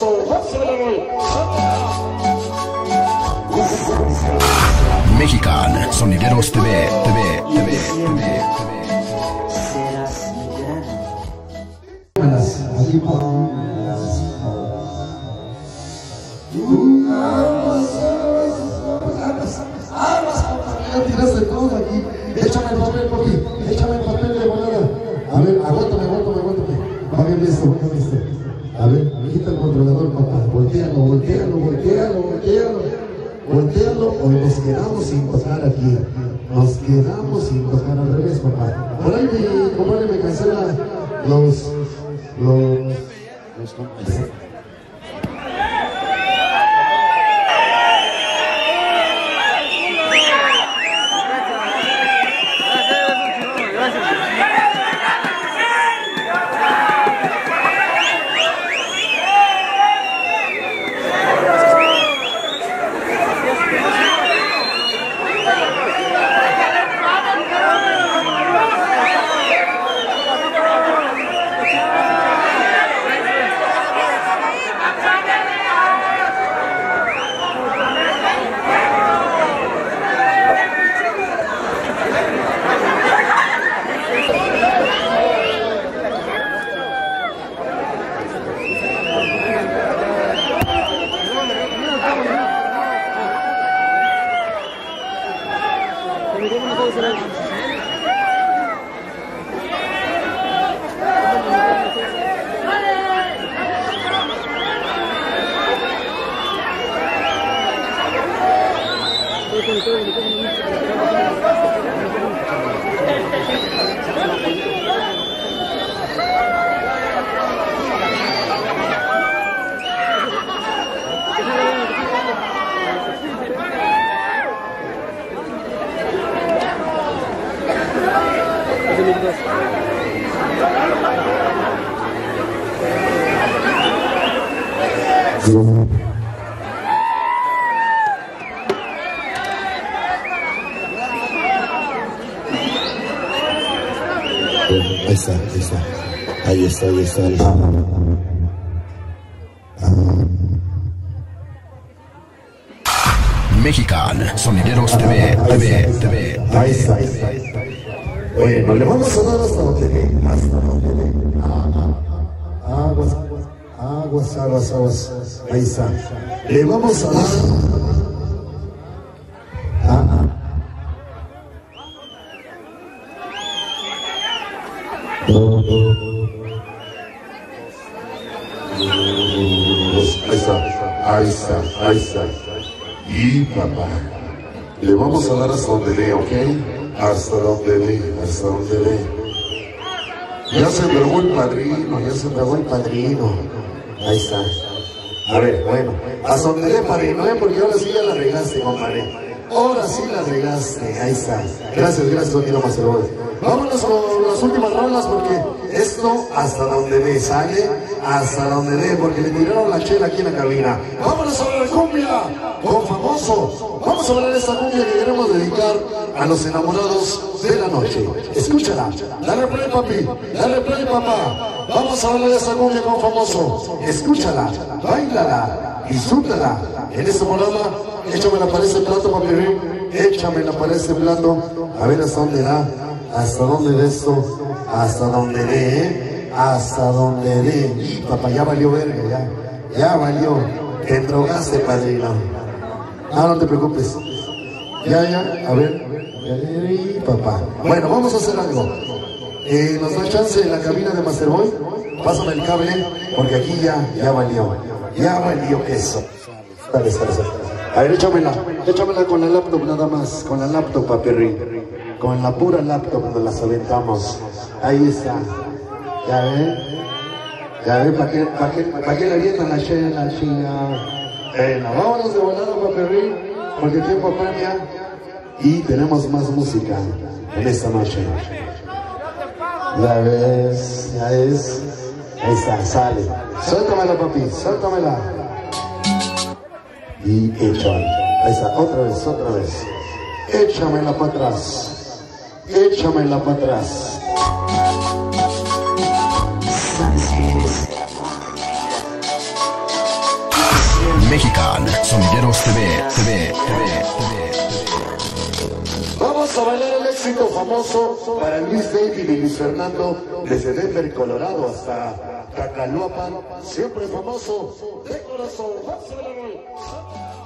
Mexican Sonideros TV. Aquí tiraste todo aquí. Échame el papel, papi. Échame el papel de volada. A ver, aguántame. Va bien listo. A ver, quita el controlador, papá. Voltéalo. Voltéalo o nos quedamos sin tocar aquí. Nos quedamos sin tocar al revés, papá. Por ahí mi compadre me cancela los compañeros. Ahí está. Mexican Sonideros TV. Ahí está. Bueno, le vamos a dar hasta donde ve. Aguas. Ahí está. Le vamos a dar. Ahí está. Y papá, le vamos a dar hasta donde ve, ¿ok? Hasta donde ve. Ya se pegó el padrino. Ahí está. A ver, bueno, hasta donde ve, padrino, porque ahora sí ya la regaste, compadre. Ahora sí la regaste, ahí está. Gracias, sonido Macerón. Vámonos con las últimas rolas porque esto hasta donde ve, sale hasta donde ve, porque le tiraron la chela aquí en la cabina. Vámonos a la cumbia con Famoso. Vamos a hablar de esta cumbia que queremos dedicar a los enamorados de la noche. Escúchala, dale play, papi, dale play, papá. Vamos a hablar de esta cumbia con Famoso. Escúchala, bailala, disfrútala. En este programa, échamela para ese plato, papi, échamela para ese plato. A ver hasta dónde da, hasta dónde ve esto, hasta dónde ve, hasta dónde ve. Y papá, ya valió verga, ya valió. Te drogaste, padrino. No te preocupes. Ya, a ver. Y papá. Bueno, vamos a hacer algo. Nos da chance en la cabina de Masterboy. Pásame el cable, porque aquí ya valió. Ya valió eso. Dale. A ver, échamela con la laptop nada más. Con la laptop, papi. Con la pura laptop nos las aventamos. Ahí está. Ya ve, ¿para qué le avientan la chela, chinga? Bueno, vámonos de volada, papi, porque el tiempo premia y tenemos más música en esta noche. Ya ves. Ahí está, sale. Suéltamela, papi, suéltamela. Y échamela. Ahí está, otra vez. Échamela para atrás. Mexican Sonideros TV. Vamos a bailar el éxito famoso para Luis David y Luis Fernando desde Denver, Colorado hasta Tacaloapan, siempre famoso de corazón. Vamos a bailar hoy.